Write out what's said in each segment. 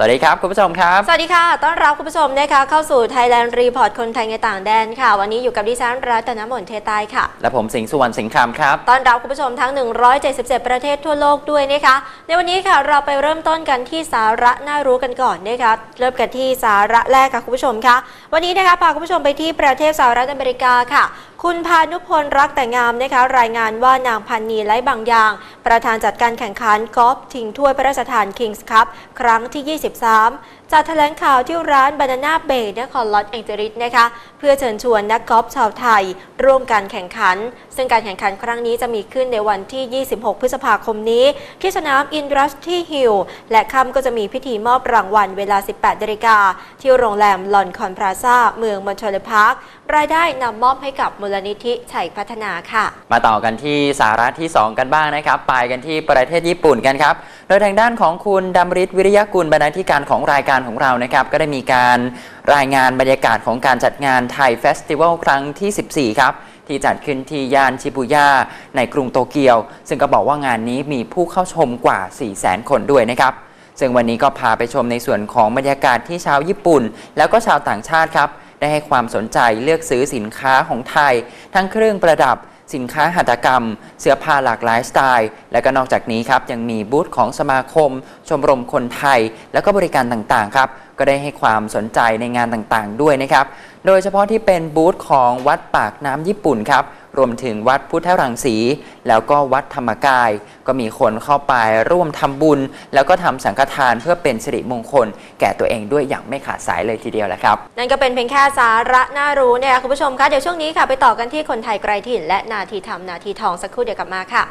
วัสดีครับคุณผู้ชมครับสวัสดีค่ะต้อนรับคุณผู้ชมนะคะเข้าสู่ Thailand Report คนไทยในต่างแดนค่ะวันนี้อยู่กับดิฉันรัตนมนเทใต้ค่ะและผมสิงห์สุวรรณสิงห์คำครับต้อนรับคุณผู้ชมทั้ง177ประเทศทั่วโลกด้วยนะคะในวันนี้ค่ะเราไปเริ่มต้นกันที่สาระน่ารู้กันก่อนนะคะเริ่มกันที่สาระแรกค่ะคุณผู้ชมคะวันนี้นะคะพาคุณผู้ชมไปที่ประเทศสหรัฐอเมริกาค่ะคุณพานุพลรักแต่งามนะคะรายงานว่านางพันนีไร้บางอย่างประธานจัดการแข่งขันกอล์ฟชิงถ้วยพระราชทาน Kings Cup ครั้งที่23จัดแถลงข่าวที่ร้าน Banana Bay นครลอสแองเจลิสนะคะเพื่อเชิญชวนนักกอล์ฟชาวไทยร่วมการแข่งขันซึ่งการแข่งขันครั้งนี้จะมีขึ้นในวันที่26พฤษภาคมนี้ที่สนาม Industry Hill และค่ำก็จะมีพิธีมอบรางวัลเวลา 18 นาฬิกาที่โรงแรมลอนคอนพลาซ่าเมืองมอนทรีออลพาร์ครายได้นำมอบให้กับมูลนิธิชัยพัฒนาค่ะมาต่อกันที่สาระที่2กันบ้างนะครับไปกันที่ประเทศญี่ปุ่นกันครับโดยทางด้านของคุณดำริศวิริยกุลบรรณาธิการของรายการของเรานะครับก็ได้มีการรายงานบรรยากาศของการจัดงานไทยเฟสติวัลครั้งที่14ครับที่จัดขึ้นที่ย่านชิบูย่าในกรุงโตเกียวซึ่งก็บอกว่างานนี้มีผู้เข้าชมกว่า 400,000 คนด้วยนะครับซึ่งวันนี้ก็พาไปชมในส่วนของบรรยากาศที่ชาวญี่ปุ่นแล้วก็ชาวต่างชาติครับได้ให้ความสนใจเลือกซื้อสินค้าของไทยทั้งเครื่องประดับสินค้าหัตถกรรมเสื้อผ้าหลากหลายสไตล์และก็นอกจากนี้ครับยังมีบูธของสมาคมชมรมคนไทยแล้วก็บริการต่างๆครับก็ได้ให้ความสนใจในงานต่างๆด้วยนะครับโดยเฉพาะที่เป็นบูธของวัดปากน้ำญี่ปุ่นครับรวมถึงวัดพุทธรังสีแล้วก็วัดธรรมกายก็มีคนเข้าไปร่วมทำบุญแล้วก็ทำสังฆทานเพื่อเป็นสิริมงคลแก่ตัวเองด้วยอย่างไม่ขาดสายเลยทีเดียวแหละครับนั่นก็เป็นเพียงแค่สาระน่ารู้เนี่ยคุณผู้ชมคะเดี๋ยวช่วงนี้ค่ะไปต่อกันที่คนไทยไกลถิ่นและนาทีทำนาทีทองสักครู่เดี๋ยวกลับมาค่ะ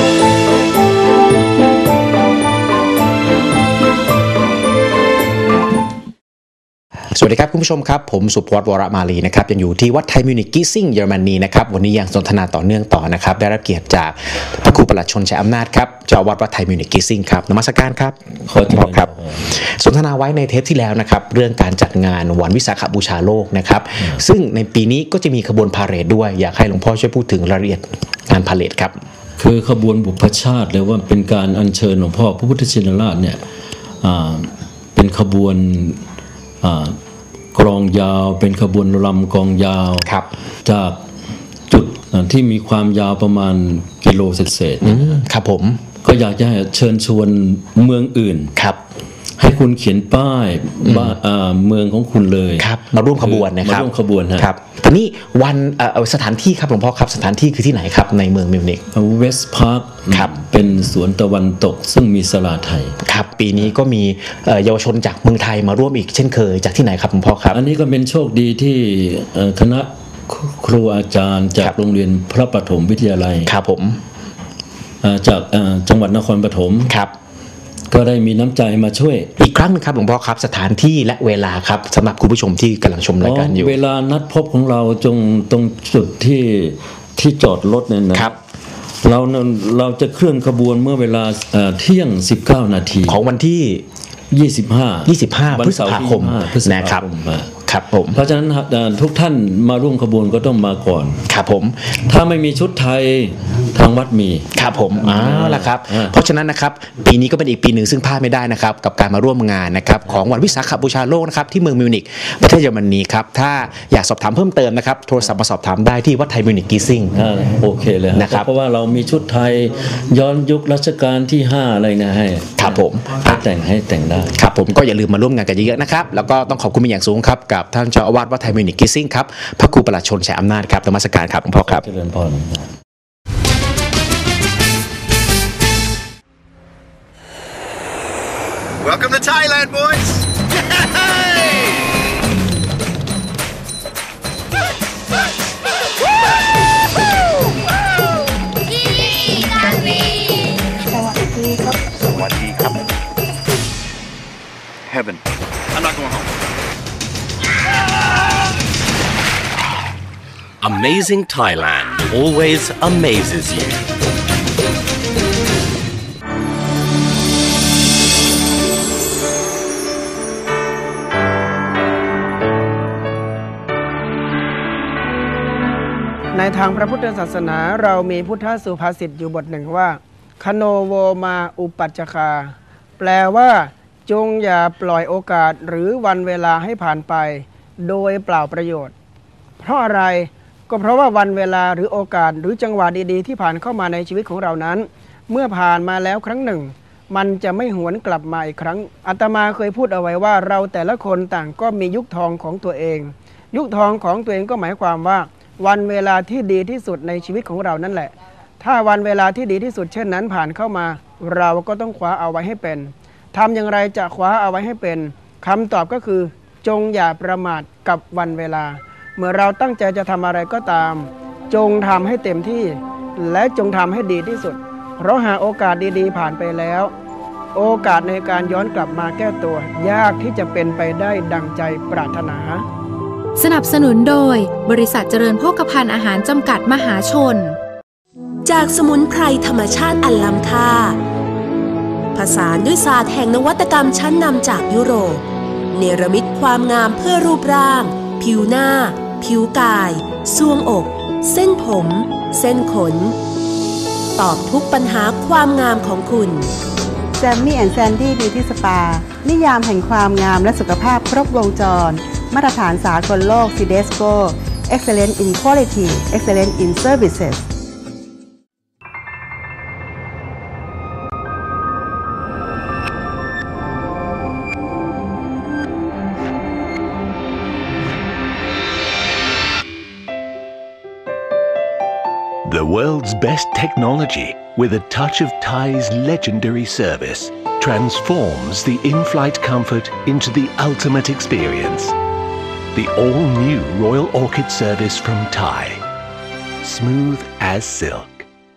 สวัสดีครับคุณผู้ชมครับผมสุพจน์วรมาลีนะครับยังอยู่ที่วัดไทยมิวนิกกิซิ่งเยอรมนีนะครับวันนี้ยังสนทนาต่อเนื่องต่อนะครับได้รับเกียรติจากพระครูประหลัดชนชัยอำนาจครับเจ้าอาวาสวัดไทยมิวนิกกิซิ่งครับนมัสการครับขอครับสนทนาไว้ในเทปที่แล้วนะครับเรื่องการจัดงานวันวิสาขบูชาโลกนะครับซึ่งในปีนี้ก็จะมีขบวนพาเหรดด้วยอยากให้หลวงพ่อช่วยพูดถึงรายละเอียดงานพาเหรดครับคือขบวนบุพชาติหรือว่าเป็นการอัญเชิญหลวงพ่อพระพุทธชินราชเนี่ยเป็นขบวนกลองยาวเป็นขบวนลำกลองยาวจากจุดที่มีความยาวประมาณกิโลเศษครับผมก็อยากจะเชิญชวนเมืองอื่นครับให้คุณเขียนป้ายเมืองของคุณเลยครับมาร่วมขบวนนะครับมาร่วมขบวนครับตอนนี้วันสถานที่ครับหลวงพ่อครับสถานที่คือที่ไหนครับในเมืองมิวนิกเวสต์พาร์คครับเป็นสวนตะวันตกซึ่งมีศาลาไทยครับปีนี้ก็มีเยาวชนจากเมืองไทยมาร่วมอีกเช่นเคยจากที่ไหนครับหลวงพ่อครับอันนี้ก็เป็นโชคดีที่คณะครูอาจารย์จากโรงเรียนพระปฐมวิทยาลัยครับผมจากจังหวัดนครปฐมครับก็ได้มีน้ำใจมาช่วยอีกครั้งนึงครับหลวงพ่อครับสถานที่และเวลาครับสำหรับคุณผู้ชมที่กำลังชมรายการอยู่เวลานัดพบของเราตรงจุดที่จอดรถเนี่ยนะครับเราจะเคลื่อนขบวนเมื่อเวลาเที่ยง19 นาทีของวันที่25พฤษภาคมนะครับครับผมเพราะฉะนั้นทุกท่านมาร่วมขบวนก็ต้องมาก่อนครับผมถ้าไม่มีชุดไทยทางวัดมีครับผมล่ะครับเพราะฉะนั้นนะครับปีนี้ก็เป็นอีกปีหนึ่งซึ่งพลาดไม่ได้นะครับกับการมาร่วมงานนะครับของวันวิสาขบูชาโลกนะครับที่เมืองมิวนิกประเทศเยอรมนีครับถ้าอยากสอบถามเพิ่มเติมนะครับโทรศัพท์มาสอบถามได้ที่วัดไทยมิวนิกกิซิ่งโอเคเลยนะครับเพราะว่าเรามีชุดไทยย้อนยุครัชกาลที่5อะไรนะให้ครับผมให้แต่งได้ครับผมก็อย่าลืมมาร่วมงานกันเยอะๆนะครับแล้วก็ต้องขอบคุณเป็นอย่างสูงครับกับท่านเจ้าอาวาสวัดไทยมิวนิกกิซิ่งครับพระครูประหลัดชนชัยอำนาจครับนมัสการครับหลวงพ่อครับเจริญพร Welcome to Thailand, boys! Heaven. I'm not going home. Amazing Thailand always amazes you. ในทางพระพุทธศาสนาเรามีพุทธสุภาษิตอยู่บทหนึ่งว่าคโนโวมาอุปัจจคาแปลว่าจงอย่าปล่อยโอกาสหรือวันเวลาให้ผ่านไปโดยเปล่าประโยชน์ เพราะอะไรก็เพราะว่าวันเวลาหรือโอกาสหรือจังหวะดีๆที่ผ่านเข้ามาในชีวิตของเรานั้นเมื่อผ่านมาแล้วครั้งหนึ่งมันจะไม่หวนกลับมาอีกครั้งอาตมาเคยพูดเอาไว้ว่าเราแต่ละคนต่างก็มียุคทองของตัวเองยุคทองของตัวเองก็หมายความว่าวันเวลาที่ดีที่สุดในชีวิตของเรานั่นแหละถ้าวันเวลาที่ดีที่สุดเช่นนั้นผ่านเข้ามาเราก็ต้องคว้าเอาไว้ให้เป็นทำอย่างไรจะคว้าเอาไว้ให้เป็นคำตอบก็คือจงอย่าประมาทกับวันเวลาเมื่อเราตั้งใจจะทำอะไรก็ตามจงทำให้เต็มที่และจงทำให้ดีที่สุดเพราะหากโอกาสดีๆผ่านไปแล้วโอกาสในการย้อนกลับมาแก้ตัวยากที่จะเป็นไปได้ดังใจปรารถนาสนับสนุนโดยบริษัทเจริญโภคภัณฑ์อาหารจำกัดมหาชนจากสมุนไพรธรรมชาติอันล้ำค่าผสานด้วยศาสตร์แห่งนวัตกรรมชั้นนำจากยุโรปเนรมิตความงามเพื่อรูปร่างผิวหน้าผิวกายทรวงอกเส้นผมเส้นขนตอบทุกปัญหาความงามของคุณแซมมี่แอนด์แซนดี้บิวตี้สปานิยามแห่งความงามและสุขภาพครบวงจรมาตรฐานสากลโลก CDESCO Excellent in Quality Excellent in Services The world's best technology, with a touch of Thai's legendary service, transforms the in-flight comfort into the ultimate experience. The all-new Royal Orchid service from Thai. Smooth as silk.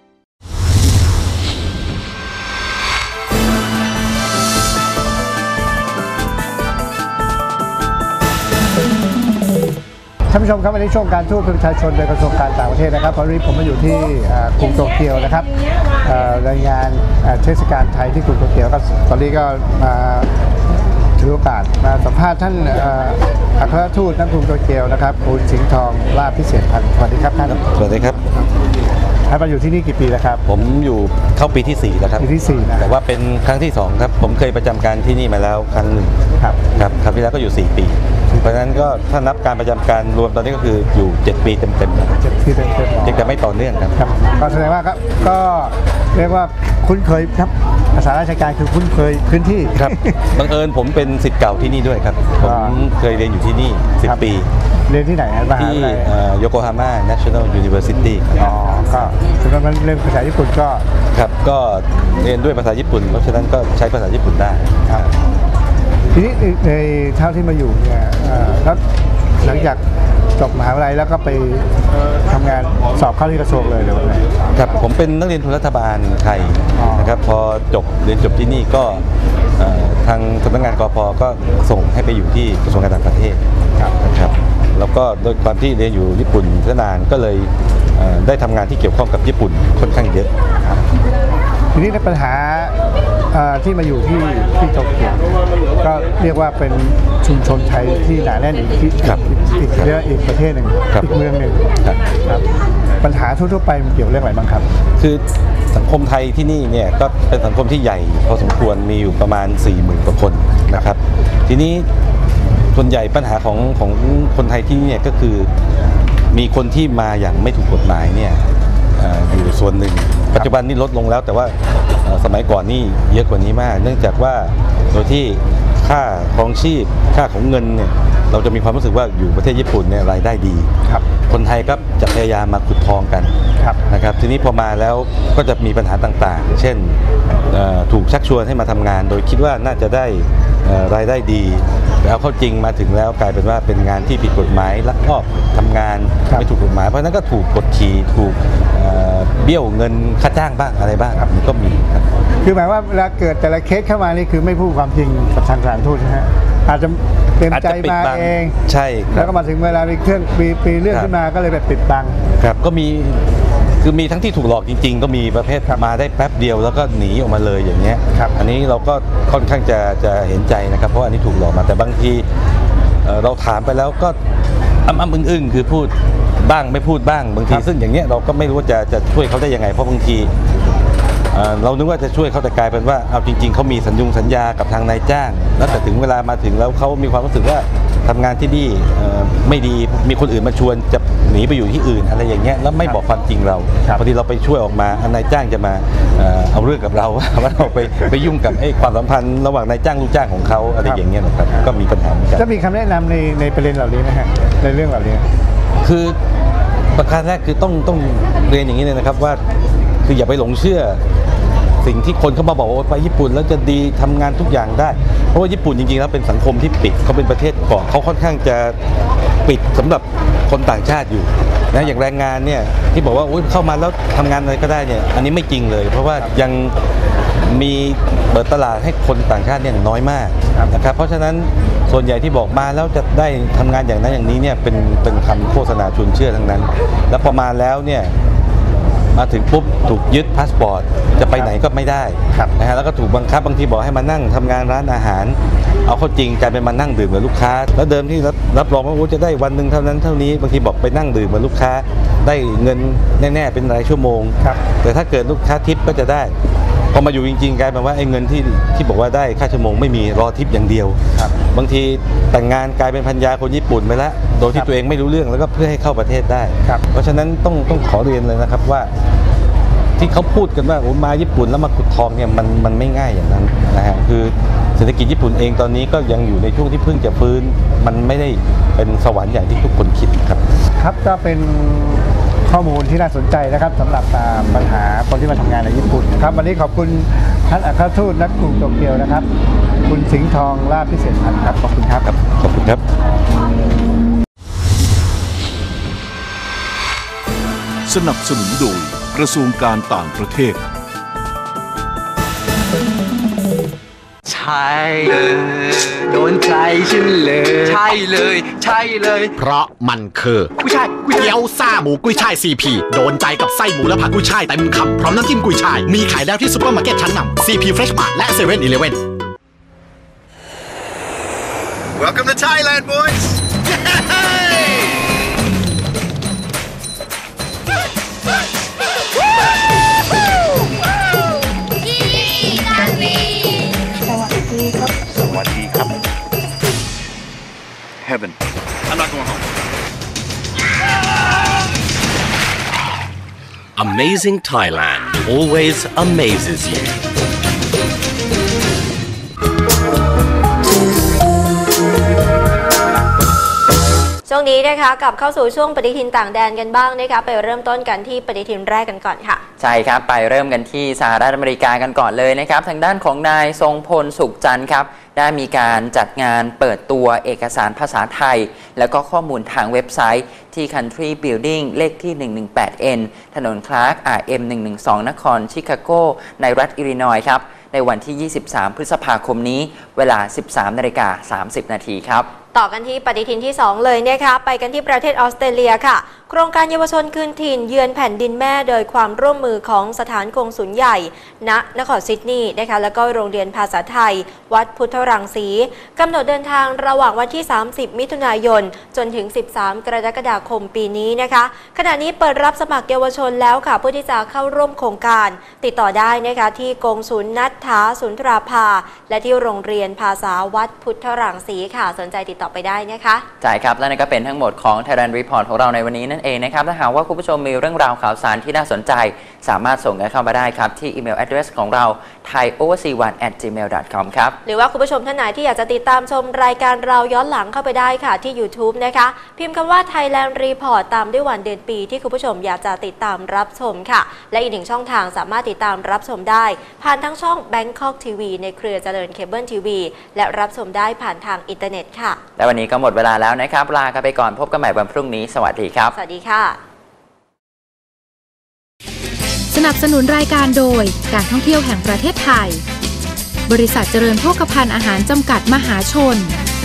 ท่านผู้ชมครับวันนี้ช่วงการทูตประชาชนโดยกระทรวงการต่างประเทศนะครับวันนี้ผมมาอยู่ที่กรุงโตเกียวนะครับรายงานเทศกาลไทยที่กรุงโตเกียวก็ตอนนี้ก็มาถือโอกาสมาสัมภาษณ์ท่านอัครทูตณกรุงโตเกียวนะครับคุณสิงห์ทองลาภพิเศษพันธ์สวัสดีครับท่านสวัสดีครับท่านมาอยู่ที่นี่กี่ปีแล้วครับผมอยู่เข้าปีที่4แล้วครับปีที่4นะแต่ว่าเป็นครั้งที่2ครับผมเคยประจำการที่นี่มาแล้วครั้งหนึ่งครับครั้งที่แล้วก็อยู่4ปีเพราะฉะนั้นก็ถ้านับการประจำการรวมตอนนี้ก็คืออยู่7ปีเต็มๆ 7ปีเต็มๆยังแต่ไม่ต่อเนื่องครับก็แสดงว่าก็เรียกว่าคุ้นเคยครับภาษาราชการคือคุ้นเคยพื้นที่ครับบังเอิญผมเป็นศิษย์เก่าที่นี่ด้วยครับผมเคยเรียนอยู่ที่นี่10ปีเรียนที่ไหนครับที่โยโกฮาม่า National University อ๋อก็ฉะนั้นเรียนภาษาญี่ปุ่นก็ครับก็เรียนด้วยภาษาญี่ปุ่นเพราะฉะนั้นก็ใช้ภาษาญี่ปุ่นได้ครับทีนี้ในเท่าที่มาอยู่เนี่ยแล้วหลังจากจบมหาวิทยาลัยแล้วก็ไปทำงานสอบเข้าที่กระทรวงเลยหรือว่าไงครับผมเป็นนักเรียนทุนรัฐบาลไทยนะครับพอเรียนจบที่นี่ก็ทางสำนักงานกพ.ก็ส่งให้ไปอยู่ที่กระทรวงการต่างประเทศนะครับแล้วก็โดยความที่เรียนอยู่ญี่ปุ่นนานก็เลยได้ทำงานที่เกี่ยวข้องกับญี่ปุ่นค่อนข้างเยอะทีนี้ในปัญหาที่มาอยู่ที่โตเกียวก็เรียกว่าเป็นชุมชนไทยที่หนาแน่นอีกประเทศหนึ่งอีกเมืองหนึ่งครับปัญหาทั่วไปมันเกี่ยวเรื่องอะไรบ้างครับคือสังคมไทยที่นี่เนี่ยก็เป็นสังคมที่ใหญ่พอสมควรมีอยู่ประมาณ 40,000 กว่าคนนะครับทีนี้ส่วนใหญ่ปัญหาของคนไทยที่นี่ก็คือมีคนที่มาอย่างไม่ถูกกฎหมายเนี่ยอยู่ส่วนหนึ่งปัจจุบันนี้ลดลงแล้วแต่ว่าสมัยก่อนนี่เยอะกว่านี้มากเนื่องจากว่าโดยที่ค่าครองชีพค่าของเงินเนี่ยเราจะมีความรู้สึกว่าอยู่ประเทศญี่ปุ่นเนี่ยรายได้ดีคนไทยก็จะพยายามมาขุดทองกันนะครับทีนี้พอมาแล้วก็จะมีปัญหาต่างๆเช่นถูกชักชวนให้มาทำงานโดยคิดว่าน่าจะได้รายได้ดีแล้วเข้าจริงมาถึงแล้วกลายเป็นว่าเป็นงานที่ผิดกฎหมายลักลอบทำงานไม่ถูกกฎหมายเพราะนั้นก็ถูกกดขี่ถูกเบี้ยวเงินค่าจ้างบ้างอะไรบ้างมันก็มีครับคือหมายว่าเวลาเกิดแต่ละเคสเข้ามานี่คือไม่พูดความจริงกับทางสถานทูตนะฮะอาจจะเต็มใจมาเองใช่แล้วก็มาถึงเวลามีเรื่องขึ้นมาก็เลยแบบปิดบังครับก็มีคือมีทั้งที่ถูกหลอกจริงๆก็มีประเภทมาได้แป๊บเดียวแล้วก็หนีออกมาเลยอย่างเงี้ยอันนี้เราก็ค่อนข้างจะเห็นใจนะครับเพราะอันนี้ถูกหลอกมาแต่บางทีเราถามไปแล้วก็อึ้งคือพูดบ้างไม่พูดบ้างบางทีซึ่งอย่างเงี้ยเราก็ไม่รู้ว่าจะช่วยเขาได้ยังไงเพราะบางทีเรานึกว่าจะช่วยเขาแต่กลายเป็นว่าเอาจริงๆเขามีสัญญากับทางนายจ้างแล้วแต่ถึงเวลามาถึงแล้วเขามีความรู้สึกว่าทำงานที่นี่ไม่ดีมีคนอื่นมาชวนจะหนีไปอยู่ที่อื่นอะไรอย่างเงี้ยแล้วไม่บอกความจริงเราพอดีเราไปช่วยออกมานายจ้างจะมาเอาเรื่องกับเราว่าเราไปยุ่งกับความสัมพันธ์ระหว่างนายจ้างลูกจ้างของเขาอะไรอย่างเงี้ยนะครับก็มีปัญหาเหมือนกันจะมีคำแนะนำในประเด็นเหล่านี้นะฮะในเรื่องเหล่านี้คือประการแรกคือต้องเรียนอย่างนี้เลยนะครับว่าคืออย่าไปหลงเชื่อสิ่งที่คนเขามาบอกว่าไปญี่ปุ่นแล้วจะดีทำงานทุกอย่างได้เพราะว่าญี่ปุ่นจริงๆแล้วเป็นสังคมที่ปิดเขาเป็นประเทศเกาะเขาค่อนข้างจะปิดสำหรับคนต่างชาติอยู่นะอย่างแรงงานเนี่ยที่บอกว่าเข้ามาแล้วทำงานอะไรก็ได้เนี่ยอันนี้ไม่จริงเลยเพราะว่ายังมีเปิดตลาดให้คนต่างชาติเนี่ยน้อยมากนะครับเพราะฉะนั้นส่วนใหญ่ที่บอกมาแล้วจะได้ทำงานอย่างนั้นอย่างนี้เนี่ยเป็นคำโฆษณาชวนเชื่อทั้งนั้นแล้วพอมาแล้วเนี่ยมาถึงปุ๊บถูกยึดพาสปอร์ตจะไปไหนก็ไม่ได้นะฮะแล้วก็ถูกบังคับบางทีบอกให้มานั่งทำงานร้านอาหารเอาเข้าจริงกลายเป็นมานั่งดื่มกับลูกค้าแล้วเดิมที่รับรองว่าจะได้วันหนึ่งเท่านั้นเท่านี้บางทีบอกไปนั่งดื่มกับลูกค้าได้เงินแน่ๆเป็นรายชั่วโมงแต่ถ้าเกิดลูกค้าทิปก็จะได้พอมาอยู่จริงๆกลายเป็นว่าไอ้เงินที่บอกว่าได้ค่าชั่วโมงไม่มีรอทิปอย่างเดียวบางทีแต่งงานกลายเป็นภรรยาคนญี่ปุ่นไปแล้วโดยที่ตัวเองไม่รู้เรื่องแล้วก็เพื่อให้เข้าประเทศได้เพราะฉะนั้นต้องขอเรียนเลยนะครับว่าที่เขาพูดกันว่ามาญี่ปุ่นแล้วมาขุดทองเนี่ยมันไม่ง่ายอย่างนั้นนะฮะคือเศรษฐกิจญี่ปุ่นเองตอนนี้ก็ยังอยู่ในช่วงที่เพิ่งจะฟื้นมันไม่ได้เป็นสวรรค์อย่างที่ทุกคนคิดครับครับก็เป็นข้อมูลที่น่าสนใจนะครับสำหรับปัญหาคนที่มาทำงานในญี่ปุ่นครับวันนี้ขอบคุณท่านอัครทูตณกรุงโตเกียวนะครับคุณสิงห์ทองลาภพิเศษพันธ์ครับขอบคุณครับขอบคุณครับสนับสนุนโดยกระทรวงการต่างประเทศใช่เลยโดนใจฉันเลยใช่เลยใช่เลยเพราะมันคือกุ้ยช่ายเกี๊ยวซ่าหมูกุ้ยช่าย CP โดนใจกับไส้หมูและผักกุ้ยช่ายเต็มคำพร้อมน้ำจิ้มกุ้ยช่ายมีขายแล้วที่ซุปเปอร์มาร์เก็ตชั้นนำ CP Fresh Mart และ 7-Eleven Welcome to Thailand, boys. Heaven. I'm not going home. Amazing Thailand always amazes you. ช่วงนี้นะคะกลับเข้าสู่ช่วงปฏิทินต่างแดนกันบ้างนะคะไปเริ่มต้นกันที่ปฏิทินแรกกันก่อนค่ะใช่ครับไปเริ่มกันที่สหรัฐอเมริกากันก่อนเลยนะครับทางด้านของนายทรงพลสุขจันทร์ครับได้มีการจัดงานเปิดตัวเอกสารภาษาไทยแล้วก็ข้อมูลทางเว็บไซต์ที่ Country Building เลขที่ 118N ถนนคลาร์ก RM 112 นครชิคาโกในรัฐอิลลินอยส์ครับในวันที่ 23 พฤษภาคมนี้เวลา 13:30 น.ครับต่อกันที่ปฏิทินที่ 2 เลยนะคะไปกันที่ประเทศออสเตรเลียค่ะโครงการเยาวชนคืนถิ่นเยือนแผ่นดินแม่โดยความร่วมมือของสถานกงสุลใหญ่ณนครซิดนีย์นะคะแล้วก็โรงเรียนภาษาไทยวัดพุทธรังสีกำหนดเดินทางระหว่างวันที่ 30 มิถุนายนจนถึง 13 กรกฎาคมปีนี้นะคะขณะนี้เปิดรับสมัครเยาวชนแล้วค่ะเพื่อที่จะเข้าร่วมโครงการติดต่อได้นะคะที่กงสุลนัทธาสุนทราภาและที่โรงเรียนภาษาวัดพุทธรังสีค่ะสนใจติดต่อไปได้นะคะใช่ครับและนั่นก็เป็นทั้งหมดของ Thailand Report ของเราในวันนี้นั่นเองนะครับถ้าหากว่าคุณผู้ชมมีเรื่องราวข่าวสารที่น่าสนใจสามารถส่งกันเข้ามาได้ครับที่อีเมล address ของเรา thaiOverseas1@gmail.com ครับหรือว่าคุณผู้ชมท่านไหนที่อยากจะติดตามชมรายการเราย้อนหลังเข้าไปได้ค่ะที่ YouTube นะคะพิมพ์คำว่า Thailand Report ตามด้วยวันเดือนปีที่คุณผู้ชมอยากจะติดตามรับชมค่ะและอีกหนึ่งช่องทางสามารถติดตามรับชมได้ผ่านทั้งช่อง Bangkok TV ในเครือเจริญเคเบิลทีวีและรับชมได้ผ่านทางอินเทอร์เน็ตค่ะและวันนี้ก็หมดเวลาแล้วนะครับลากันไปก่อนพบกันใหม่วันพรุ่งนี้สวัสดีครับสวัสดีค่ะสนับสนุนรายการโดยการท่องเที่ยวแห่งประเทศไทยบริษัทเจริญโภคภัณฑ์อาหารจำกัดมหาชน